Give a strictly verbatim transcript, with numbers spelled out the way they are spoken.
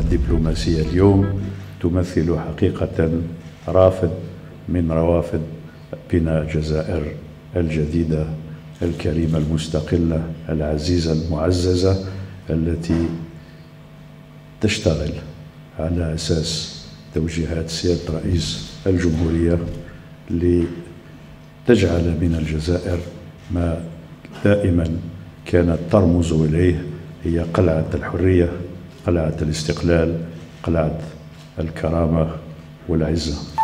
الدبلوماسية اليوم تمثل حقيقة رافد من روافد بناء الجزائر الجديدة الكريمة المستقلة العزيزة المعززة، التي تشتغل على أساس توجيهات سيادة رئيس الجمهورية لتجعل من الجزائر ما دائما كانت ترمز إليه، هي قلعة الحرية، قلعة الاستقلال، قلعة الكرامة والعزة.